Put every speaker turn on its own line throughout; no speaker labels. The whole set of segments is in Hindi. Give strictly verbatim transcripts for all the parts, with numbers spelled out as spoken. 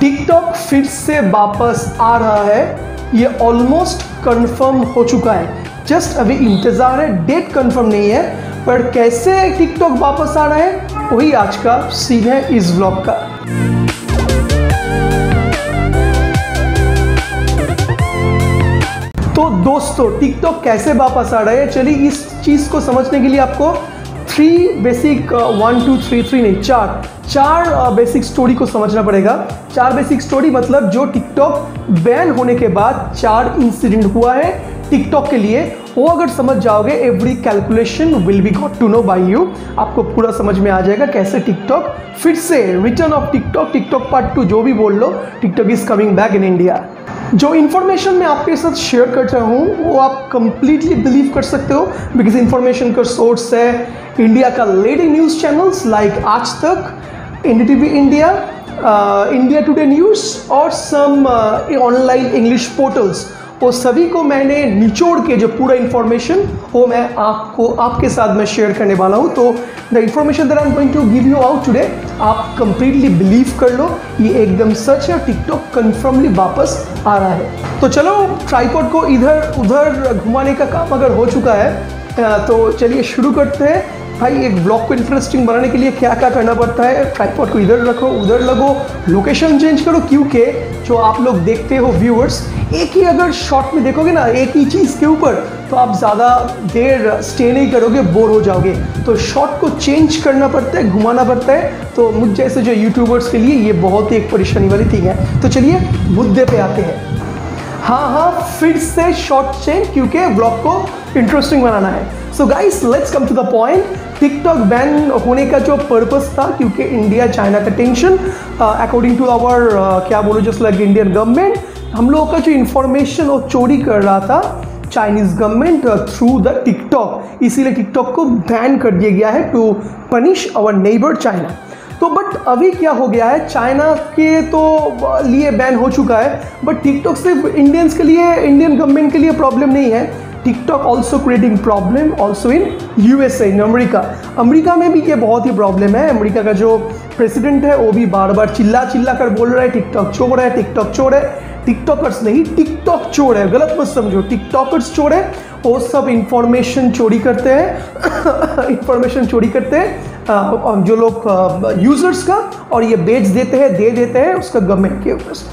टिकटॉक फिर से वापस आ रहा है, ये ऑलमोस्ट कंफर्म हो चुका है। जस्ट अभी इंतजार है, डेट कंफर्म नहीं है, पर कैसे टिकटॉक वापस आ रहा है वही आज का सीन है इस व्लॉग का। तो दोस्तों टिकटॉक कैसे वापस आ रहा है, चलिए इस चीज को समझने के लिए आपको three basic one two three three नहीं चार चार बेसिक स्टोरी को समझना पड़ेगा। चार बेसिक स्टोरी मतलब जो टिकटॉक बैन होने के बाद चार इंसिडेंट हुआ है टिकटॉक के लिए, वो अगर समझ जाओगे every calculation will be got to know by you. आपको पूरा समझ में आ जाएगा कैसे टिकटॉक फिर से return of TikTok, TikTok part two जो भी बोल लो, TikTok is coming back in India. जो इन्फॉर्मेशन मैं आपके साथ शेयर कर रहा हूँ वो आप कंप्लीटली बिलीव कर सकते हो, बिकॉज इन्फॉर्मेशन का सोर्स है इंडिया का leading news channels like Aaj Tak, N D T V India, India today news और सम ऑनलाइन इंग्लिश पोर्टल्स। वो सभी को मैंने निचोड़ के जो पूरा इन्फॉर्मेशन वो मैं आपको आपके साथ मैं शेयर करने वाला हूँ। तो the information that I am going to give you out today आप कंप्लीटली बिलीव कर लो, ये एकदम सच है। टिकटॉक कंफर्मली वापस आ रहा है। तो चलो ट्राइपॉड को इधर उधर घुमाने का काम अगर हो चुका है तो चलिए शुरू करते हैं। भाई एक ब्लॉग को इंटरेस्टिंग बनाने के लिए क्या क्या करना पड़ता है, ट्राइपॉड को इधर रखो उधर लगो, लोकेशन चेंज करो, क्योंकि जो आप लोग देखते हो व्यूअर्स एक ही अगर शॉट में देखोगे ना एक ही चीज़ के ऊपर तो आप ज़्यादा देर स्टे नहीं करोगे, बोर हो जाओगे। तो शॉट को चेंज करना पड़ता है, घुमाना पड़ता है। तो मुझ जैसे जो यूट्यूबर्स के लिए ये बहुत ही एक परेशानी वाली थिंग है। तो चलिए मुद्दे पे आते हैं। हाँ हाँ फिर से शॉट चेंज क्योंकि ब्लॉग को इंटरेस्टिंग बनाना है। So guys let's come to the point. TikTok ban होने का जो पर्पस था क्योंकि इंडिया चाइना का टेंशन, अकॉर्डिंग टू आवर क्या बोलो जस्ट लाइक इंडियन गवर्नमेंट, हम लोगों का जो इंफॉर्मेशन वो चोरी कर रहा था Chinese government through the TikTok, इसीलिए टिकटॉक को बैन कर दिया गया है to punish our neighbour China. तो बट अभी क्या हो गया है, चाइना के तो लिए बैन हो चुका है, बट टिकटॉक सिर्फ इंडियंस के लिए, इंडियन गवर्नमेंट के लिए प्रॉब्लम नहीं है। TikTok also creating problem also in USA, in America. America में भी ये बहुत ही प्रॉब्लम है। अमेरिका का जो प्रेसिडेंट है वो भी बार बार चिल्ला चिल्ला कर बोल रहा है टिकटॉक चोर है, टिकटॉक चोर है। टिकटॉकर्स नहीं, टिकटॉक चोर है, गलत मत समझो, टिकटॉकर्स चोर है। वो सब इंफॉर्मेशन चोरी करते हैं इंफॉर्मेशन चोरी करते हैं जो लोग यूजर्स का, और ये बेच देते हैं, दे देते हैं उसका गवर्नमेंट के ऊपर।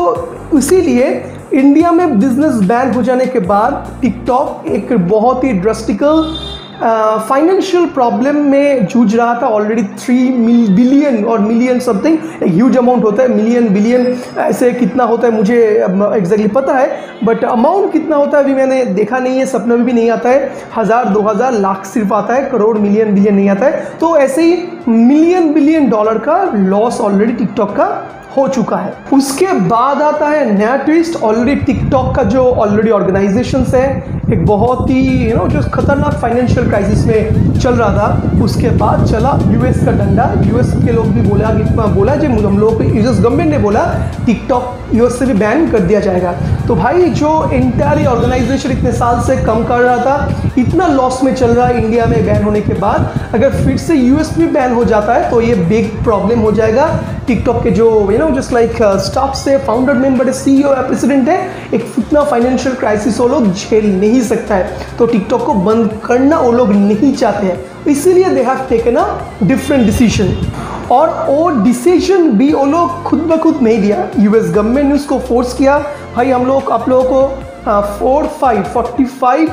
तो इसीलिए इंडिया में बिजनेस बैन हो जाने के बाद टिकटॉक एक बहुत ही ड्रास्टिकल फाइनेंशियल प्रॉब्लम में जूझ रहा था। ऑलरेडी थ्री बिलियन और मिलियन समथिंग एक ह्यूज अमाउंट होता है, मिलियन बिलियन ऐसे कितना होता है मुझे एग्जैक्टली पता है, बट अमाउंट कितना होता है अभी मैंने देखा नहीं है, सपने में भी नहीं आता है। हज़ार दो हज़ार लाख सिर्फ आता है, करोड़ मिलियन बिलियन नहीं आता है। तो ऐसे ही मिलियन बिलियन डॉलर का लॉस ऑलरेडी टिकटॉक का हो चुका है। उसके बाद आता है नया ट्विस्ट। ऑलरेडी टिकटॉक का जो ऑलरेडी ऑर्गेनाइजेशंस है एक बहुत ही यू नो जो खतरनाक फाइनेंशियल क्राइसिस में चल रहा था, उसके बाद चला यूएस का डंडा। यूएस के लोग भी बोला बोला जो हम लोग यूएस गवर्नमेंट ने बोला टिकटॉक यूएस से भी बैन कर दिया जाएगा। तो भाई जो इंटायर ऑर्गेनाइजेशन इतने साल से कम कर रहा था, इतना लॉस में चल रहा है इंडिया में बैन होने के बाद, अगर फिर से यूएस में बैन हो जाता है तो ये बिग प्रॉब्लम हो जाएगा। टिकटॉक के जो you know just like staff से फाउंडर मेंबर सीईओ या प्रेसिडेंट है, एक इतना फाइनेंशियल क्राइसिस वो लोग झेल नहीं सकता है। तो टिकटॉक को बंद करना वो लोग नहीं चाहते हैं, इसीलिए they have taken a different decision. और वो डिसीजन भी वो लोग खुद ब खुद नहीं दिया, यूएस गवर्नमेंट ने उसको फोर्स किया। भाई हम लोग आप लोगों को four five forty five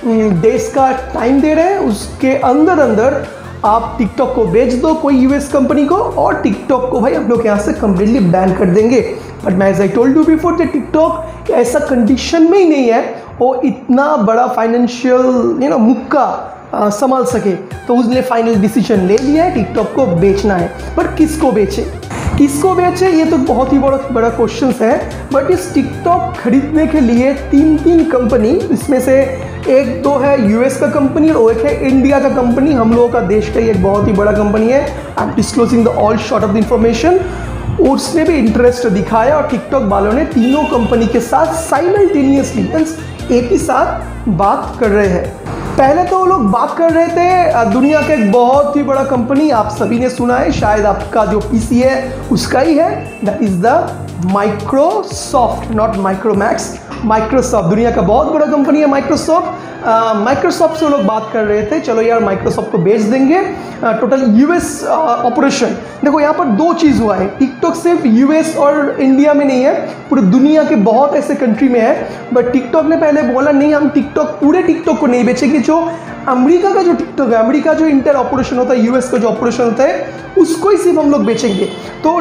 days का टाइम दे रहे हैं, उसके अंदर अंदर आप टिकटॉक को बेच दो कोई यूएस कंपनी को, और टिकटॉक को भाई हम लोग यहाँ से कम्प्लीटली बैन कर देंगे। बट मैं as I told you before कि टिकटॉक ऐसा कंडीशन में ही नहीं है वो इतना बड़ा फाइनेंशियल यू नो मुक्का संभाल सके। तो उसने फाइनल डिसीजन ले लिया है टिकटॉक को बेचना है। बट किसको बेचे किसको बेचे ये तो बहुत ही बड़ा बड़ा क्वेश्चन है। बट इस टिकटॉक खरीदने के लिए तीन तीन कंपनी, इसमें से एक तो है यूएस का कंपनी और एक है इंडिया का कंपनी, हम लोगों का देश का एक बहुत ही बड़ा कंपनी है। I am disclosing the all short of the information. उसने भी इंटरेस्ट दिखाया और टिकटॉक वालों ने तीनों कंपनी के साथ साइमल्टेनियसली एक ही साथ बात कर रहे हैं। पहले तो वो लोग बात कर रहे थे दुनिया का एक बहुत ही बड़ा कंपनी, आप सभी ने सुना है, शायद आपका जो पीसी है उसका ही है, that is the Microsoft, not Micromax, Microsoft दुनिया का बहुत बड़ा कंपनी है माइक्रोसॉफ्ट। माइक्रोसॉफ्ट से लोग बात कर रहे थे चलो यार माइक्रोसॉफ्ट को बेच देंगे, टोटल यूएस ऑपरेशन। देखो यहाँ पर दो चीज़ हुआ है, टिकटॉक सिर्फ यूएस और इंडिया में नहीं है, पूरी दुनिया के बहुत ऐसे कंट्री में है। बट टिकटॉक ने पहले बोला नहीं हम टिकटॉक पूरे टिकटॉक को नहीं बेचेंगे, जो अमेरिका का जो टिकटॉक है, अमेरिका जो इंटर ऑपरेशन होता है, यूएस का जो ऑपरेशन होता है उसको ही सिर्फ हम लोग बेचेंगे। तो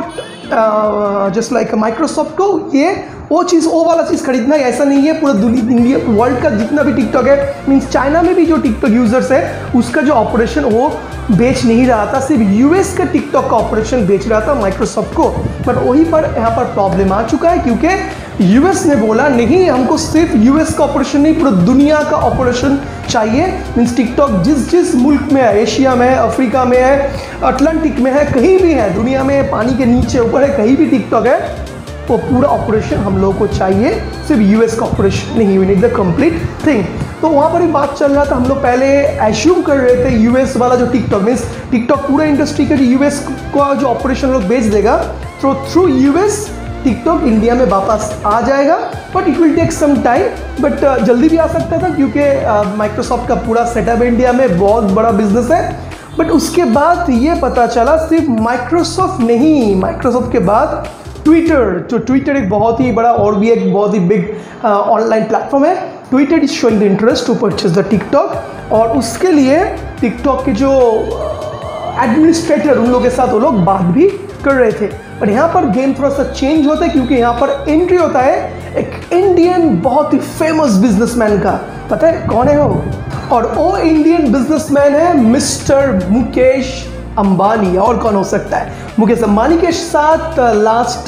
जस्ट लाइक माइक्रोसॉफ्ट को ये वो चीज़ वो वाला चीज़ खरीदना है, ऐसा नहीं है पूरा दुनिया इंडिया वर्ल्ड का जितना भी टिकटॉक है, मीन्स चाइना में भी जो टिकटॉक यूजर्स है उसका जो ऑपरेशन वो बेच नहीं रहा था, सिर्फ यूएस का टिकटॉक का ऑपरेशन बेच रहा था माइक्रोसॉफ्ट को। बट वहीं पर यहाँ पर प्रॉब्लम आ चुका है क्योंकि यूएस ने बोला नहीं हमको सिर्फ यूएस का ऑपरेशन नहीं पूरा दुनिया का ऑपरेशन चाहिए। मीन्स टिकटॉक जिस जिस मुल्क में है, एशिया में है, अफ्रीका में है, अटलांटिक में है, कहीं भी है दुनिया में, पानी के नीचे ऊपर है, कहीं भी टिकटॉक है, वो पूरा ऑपरेशन हम लोगों को चाहिए, सिर्फ यूएस का ऑपरेशन नहीं, we need the complete thing. तो वहाँ पर ही बात चल रहा था, हम लोग पहले एश्यूम कर रहे थे यूएस वाला जो टिकटॉक, मीन्स टिकटॉक पूरा इंडस्ट्री के यूएस का जो ऑपरेशन लोग बेच देगा, तो थ्रू यूएस टिकटॉक इंडिया में वापस आ जाएगा। But it will take some time, but जल्दी भी आ सकता था क्योंकि माइक्रोसॉफ्ट का पूरा सेटअप इंडिया में बहुत बड़ा बिजनेस है। बट उसके बाद ये पता चला सिर्फ माइक्रोसॉफ्ट नहीं, माइक्रोसॉफ्ट के बाद ट्विटर, जो ट्विटर एक बहुत ही बड़ा और भी एक बहुत ही बिग ऑनलाइन प्लेटफॉर्म है, Twitter is showing the interest to purchase the TikTok. और उसके लिए टिकटॉक के जो एडमिनिस्ट्रेटर उन लोगों के साथ वो लोग बात भी कर रहे थे। पर यहाँ पर गेम थोड़ा सा चेंज होता है क्योंकि यहाँ पर एंट्री होता है एक इंडियन बहुत ही फेमस बिजनेसमैन का। पता है कौन है वो? और वो इंडियन बिजनेसमैन है मिस्टर मुकेश अंबानी। और कौन हो सकता है? मुकेश अंबानी के साथ लास्ट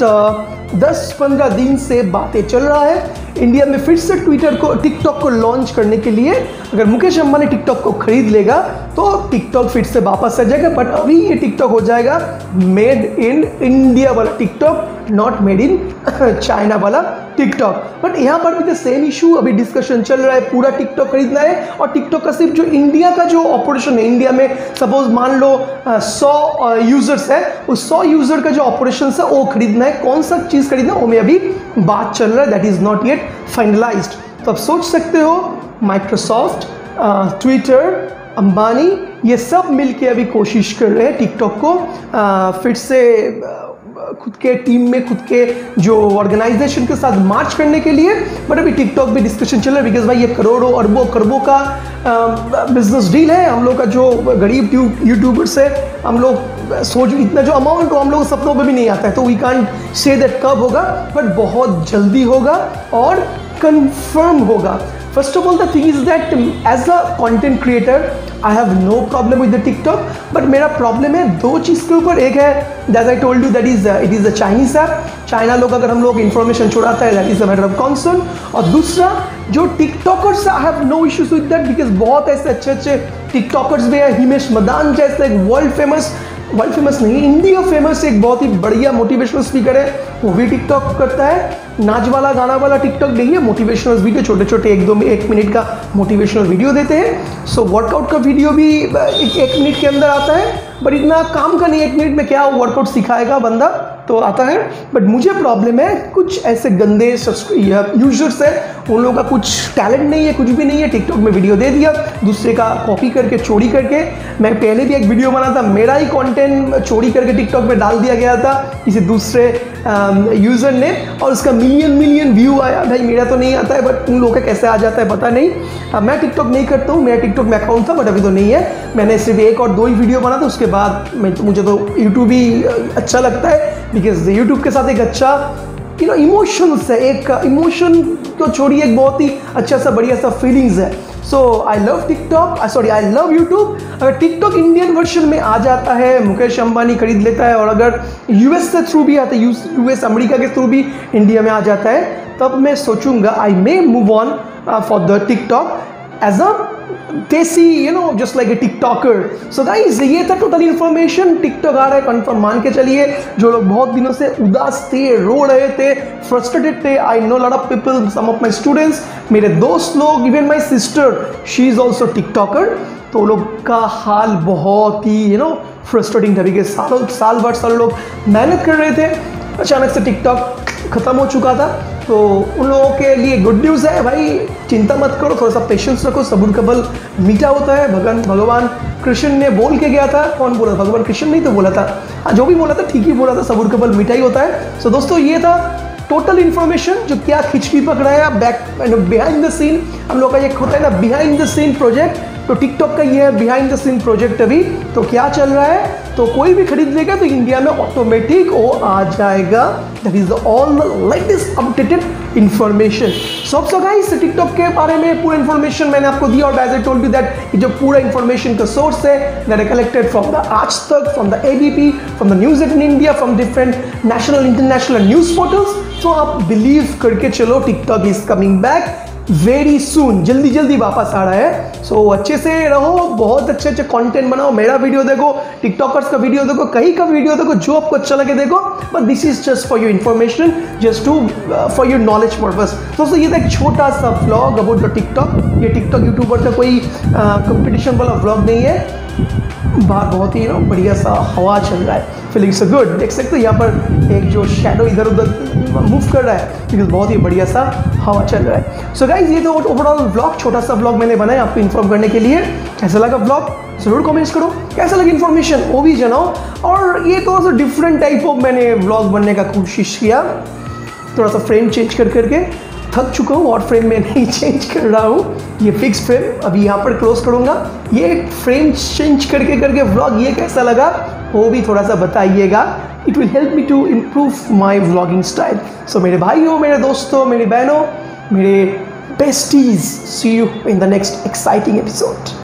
दस पंद्रह दिन से बातें चल रहा है इंडिया में फिर से ट्विटर को टिकटॉक को लॉन्च करने के लिए। अगर मुकेश अंबानी टिकटॉक को खरीद लेगा तो टिकटॉक फिर से वापस आ जाएगा। बट अभी ये टिकटॉक हो जाएगा मेड इन इंडिया वाला TikTok, not made in China वाला टिकटॉक। बट यहाँ पर भी तो सेम इशू अभी डिस्कशन चल रहा है, पूरा टिकटॉक खरीदना है और टिकटॉक का सिर्फ जो इंडिया का जो ऑपरेशन है, इंडिया में सपोज मान लो सौ यूजर्स है, उस सौ यूजर का जो ऑपरेशन है वो खरीदना है। कौन सा चीज़ खरीदना है वो में अभी बात चल रहा है, that is not yet finalised. तो आप सोच सकते हो माइक्रोसॉफ्ट, ट्विटर, अंबानी ये सब मिलके अभी कोशिश कर रहे हैं टिकटॉक को आ, फिर से खुद के टीम में, खुद के जो ऑर्गेनाइजेशन के साथ मार्च करने के लिए। बट अभी टिकटॉक भी डिस्कशन चल रहा है बिकॉज भाई ये करोड़ों अरबों खरबों का बिजनेस डील है। हम लोग का जो गरीब यूट्यूबर्स है, हम लोग सोच इतना जो अमाउंट हो हम लोग सपनों में भी नहीं आता है, तो वी कांट से दैट कब होगा, बट बहुत जल्दी होगा और कंफर्म होगा। First of all, the thing is that as a content creator, I have no problem with the TikTok, but मेरा प्रॉब्लम है दो चीज़ के ऊपर। एक है that I told you that is uh, it is a Chinese app, China लोग अगर हम लोग इन्फॉर्मेशन छुड़ाता है that is a matter of concern। और दूसरा जो tiktokers, I have no issues with that because बहुत ऐसे अच्छे अच्छे टिकटॉकर्स भी है। हिमेश मदान जैसे एक वर्ल्ड फेमस वर्ल्ड फेमस नहीं इंडिया फेमस एक बहुत ही बढ़िया मोटिवेशनल स्पीकर है, वो भी टिकटॉक करता है। नाच वाला गाना वाला टिकटॉक नहीं है, मोटिवेशनल वीडियो छोटे छोटे एक दो एक मिनट का मोटिवेशनल वीडियो देते हैं। सो वर्कआउट का वीडियो भी एक, एक मिनट के अंदर आता है, बट इतना काम का नहीं, एक मिनट में क्या वर्कआउट सिखाएगा बंदा, तो आता है। बट मुझे प्रॉब्लम है कुछ ऐसे गंदे यूजर्स है, उन लोगों का कुछ टैलेंट नहीं है, कुछ भी नहीं है, टिकटॉक में वीडियो दे दिया, दूसरे का कॉपी करके चोरी करके। मैं पहले भी एक वीडियो बना था, मेरा ही कंटेंट चोरी करके टिकटॉक में डाल दिया गया था किसी दूसरे यूज़र ने, और उसका मिलियन मिलियन व्यू आया। भाई मेरा तो नहीं आता है, बट उन लोगों का कैसे आ जाता है पता नहीं। आ, मैं टिकटॉक नहीं करता हूँ, मेरा टिकटॉक में अकाउंट था बट अभी तो नहीं है। मैंने सिर्फ एक और दो ही वीडियो बना था, उसके बाद मैं तो मुझे तो यूट्यूब ही अच्छा लगता है बिकॉज यूट्यूब के साथ एक अच्छा यू नो इमोशंस है, एक इमोशन तो छोड़िए, एक बहुत ही अच्छा सा बढ़िया सा फीलिंग्स है। So I love TikTok, sorry I love YouTube. अगर टिकटॉक इंडियन वर्जन में आ जाता है, मुकेश अंबानी खरीद लेता है, और अगर यूएस से थ्रू भी आता है, यूएस अमेरिका के थ्रू भी इंडिया में आ जाता है, तब मैं सोचूंगा I may move on for the TikTok as a desi you know just like a tiktoker. So guys ये था टोटल इन्फॉर्मेशन। टिकटॉक आ रहा है कंफर्म मान के चलिए। जो लोग बहुत दिनों से उदास थे, रो रहे थे, फ्रस्ट्रेटेड थे, I know lot of people, some of my students, मेरे दोस्त लोग, even my sister, she is also tiktoker, तो लोग का हाल बहुत ही यू नो फ्रस्ट्रेटिंग था बिकॉज सालों साल भर सालों लोग मेहनत कर रहे थे, अचानक से टिकटॉक ख़त्म हो चुका था। तो उन लोगों के लिए गुड न्यूज़ है भाई, चिंता मत करो, थोड़ा सा पेशेंस रखो, सब्र का फल मीठा होता है। भगवान भगवान कृष्ण ने बोल के गया था, कौन बोला था, भगवान कृष्ण नहीं तो बोला था, हाँ जो भी बोला था ठीक ही बोला था, सब्र का फल मीठा ही होता है। सो दोस्तों ये था टोटल इन्फॉर्मेशन जो क्या खिचड़ी पकड़ा है बैक बिहाइंड द सीन। हम लोग का एक होता है ना बिहाइंड द सीन प्रोजेक्ट, तो टिकटॉक का ये है बिहाइंड द सीन प्रोजेक्ट अभी। तो क्या चल रहा है, तो कोई भी खरीद लेगा तो इंडिया में ऑटोमेटिक वो आ जाएगा। That is all latest updated information. So so guys TikTok के बारे में पूरा इन्फॉर्मेशन मैंने आपको दिया, और as I told you that जो पूरा इन्फॉर्मेशन का सोर्स है that I collected from the Aaj Tak, from the ABP, from the news eighteen India, from different national international news portals. तो आप बिलीव करके चलो, TikTok is coming back very soon, जल्दी जल्दी वापस आ रहा है। सो so, अच्छे से रहो, बहुत अच्छे अच्छे कंटेंट बनाओ, मेरा वीडियो देखो, टिकटॉकर्स का वीडियो देखो, कहीं का वीडियो देखो, जो आपको अच्छा लगे देखो, but this is just for your information, just to for your knowledge purpose. दोस्तों ये था एक छोटा सा व्लॉग अबाउट द टिकटॉक। ये टिकटॉक यूट्यूबर का कोई कंपटीशन वाला व्लॉग नहीं है, बाहर बहुत ही ना बढ़िया सा हवा चल रहा है, फीलिंग सो गुड। देख सकते हो यहाँ पर एक जो शेडो इधर उधर मूव कर रहा है, क्योंकि बहुत ही बढ़िया सा हवा चल रहा है। सो गाइज ये तो ओवरऑल व्लॉग, छोटा सा व्लॉग मैंने बनाया आपको इन्फॉर्म करने के लिए। कैसा लगा व्लॉग जरूर कमेंट्स करो, कैसा लगा इन्फॉर्मेशन वो भी जनाओ। और ये थोड़ा सा डिफरेंट टाइप ऑफ मैंने व्लॉग बनने का कोशिश किया, थोड़ा सा फ्रेम चेंज कर करके। थक चुका हूँ और फ्रेम में नहीं चेंज कर रहा हूँ, ये फिक्स फ्रेम अभी यहाँ पर क्लोज करूँगा। ये फ्रेम चेंज करके करके व्लॉग ये कैसा लगा वो भी थोड़ा सा बताइएगा, it will help me to improve my vlogging style. So मेरे भाइयों, मेरे दोस्तों, मेरी बहनों, मेरे besties, see you in the next exciting episode.